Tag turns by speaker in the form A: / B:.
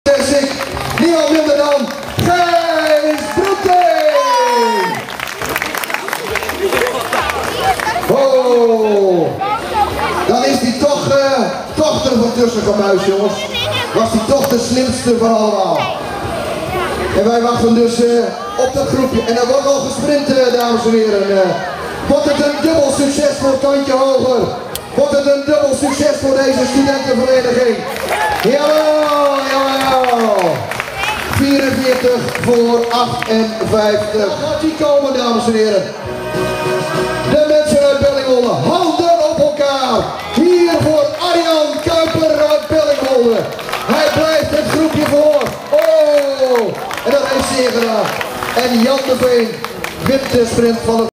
A: Ik niemand minder dan Gijs Broeting! Oh, dan is hij toch er van tussen gemuis, jongens. Was hij toch de slimste van allemaal. En wij wachten dus op dat groepje. En er wordt al gesprint, dames en heren. Wordt het een dubbel succes voor het kantje hoger? Wordt het een dubbel succes voor deze studentenvereniging? Jawel, jawel! 44 voor 58. Gaat die komen, dames en heren? De mensen uit Bellingwolde, handen op elkaar! Hier voor Arjan Kuiper uit Bellingwolde. Hij blijft het groepje voor. Oh! En dat heeft zeer gedaan. En Jan de Veen wint de sprint van het